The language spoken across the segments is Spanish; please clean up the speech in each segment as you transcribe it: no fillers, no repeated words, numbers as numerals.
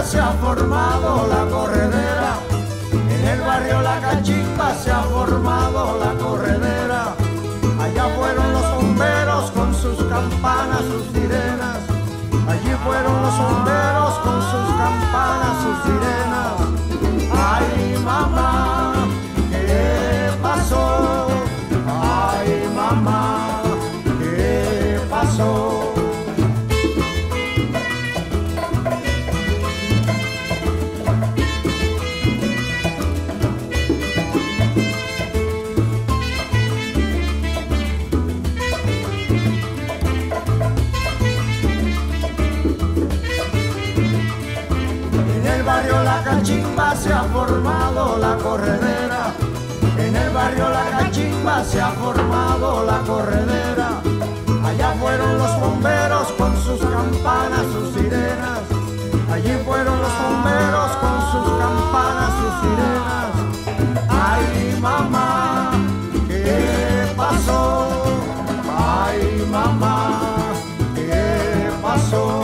se ha formado la corredera. En el barrio La Cachimba se ha formado la corredera. Allá fueron los bomberos con sus campanas, sus sirenas. Allí fueron los bomberos con sus campanas, sus sirenas. Ay, mamá, ¿qué pasó? Ay, mamá, ¿qué pasó? La Cachimba se ha formado la corredera. En el barrio La Cachimba se ha formado la corredera. Allá fueron los bomberos con sus campanas, sus sirenas. Allí fueron los bomberos con sus campanas, sus sirenas. Ay, mamá, ¿qué pasó? Ay, mamá, ¿qué pasó?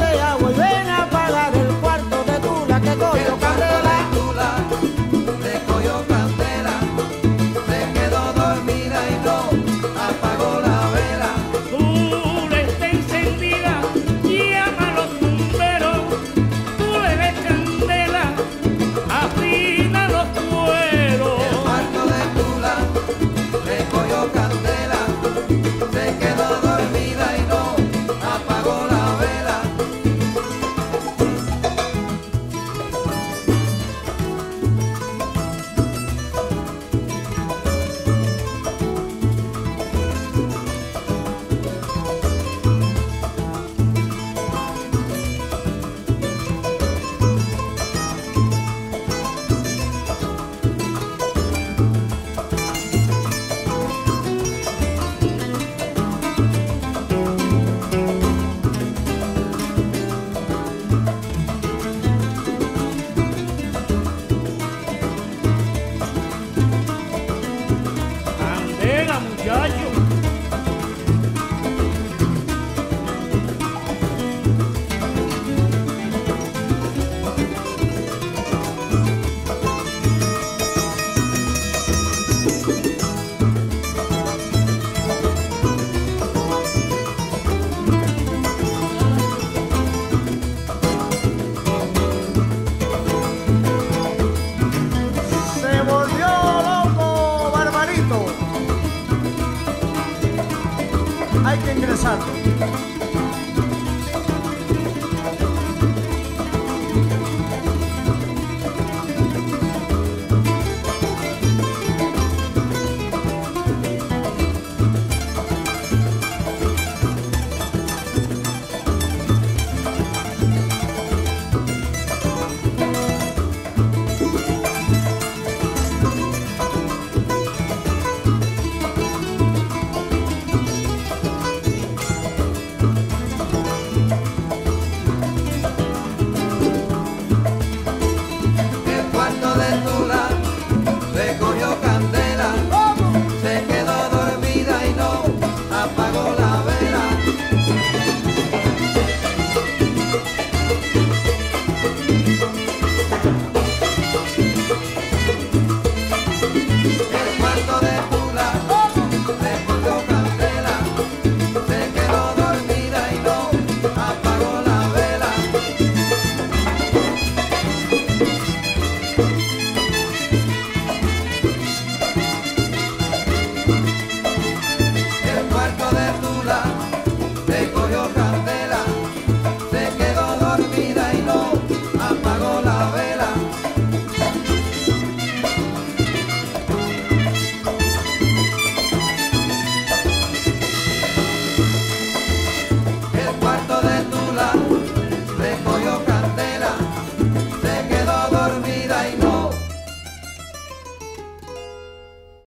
Que cogió candela, le cogió ingresando.